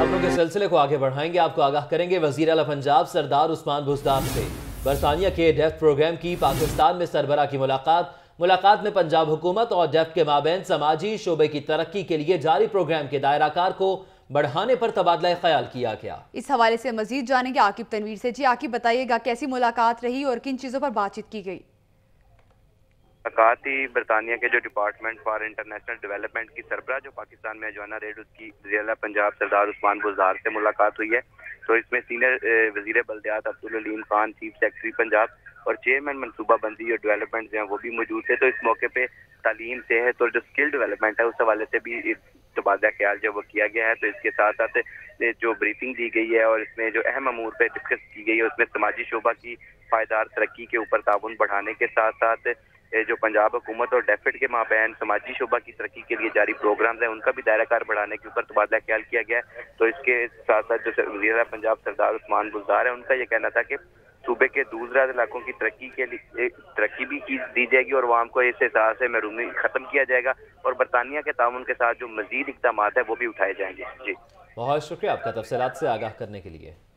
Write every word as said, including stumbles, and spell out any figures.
खबरों के सिलसिले को आगे बढ़ाएंगे। आपको आगाह करेंगे वज़ीर आला पंजाब सरदार उस्मान बुज़दार से बरतानिया के डेफ प्रोग्राम की पाकिस्तान में सरबराह की मुलाकात। मुलाकात में पंजाब हुकूमत और डेफ के माबैन समाजी शोबे की तरक्की के लिए जारी प्रोग्राम के दायराकार को बढ़ाने पर तबादला ख्याल किया गया। इस हवाले से मजीद जानेंगे आकिब तनवीर से। जी आकिब, बताइएगा कैसी मुलाकात रही और किन चीज़ों पर बातचीत की गई? मुलाकात ही बरतानिया के जो डिपार्टमेंट फॉर इंटरनेशनल डेवलपमेंट की सरबराह जो पाकिस्तान में जोना रेड, उसकी वज़ीर पंजाब सरदार उस्मान बुज़दार से मुलाकात हुई है। तो इसमें सीनियर वज़ीर बल्दियात अब्दुल अलीम खान, चीफ सेक्रेटरी पंजाब और चेयरमैन मनसूबा बंदी और डेवलपमेंट जो हैं वो भी मौजूद थे। तो इस मौके पे तालीम, सेहत और जो स्किल डेवलपमेंट है उस हवाले से भी तबादला ख्याल जो वो किया गया है। तो इसके साथ साथ जो ब्रीफिंग दी गई है और इसमें जो अहम अमूर पे डिस्कस की गई है उसमें समाजी शोबा की पायदार तरक्की के ऊपर ताउन बढ़ाने के साथ साथ जो पंजाब हुकूमत और डेफिड के माबैन समाजी शोबा की तरक्की के लिए जारी प्रोग्राम्स हैं उनका भी दायराकार बढ़ाने के ऊपर तबादला ख्याल किया गया है। तो इसके साथ साथ जो वज़ीर पंजाब सरदार उस्मान बुज़दार है उनका ये कहना था कि सूबे के दूसरा इलाकों की तरक्की के लिए तरक्की भी की दी जाएगी और वाम को इस एहसास से महरूमी खत्म किया जाएगा और बरतानिया के ताउन के साथ जो मजीद इक़दामात है वो भी उठाए जाएंगे। जी बहुत शुक्रिया आपका तफसीलात से आगाह करने के लिए।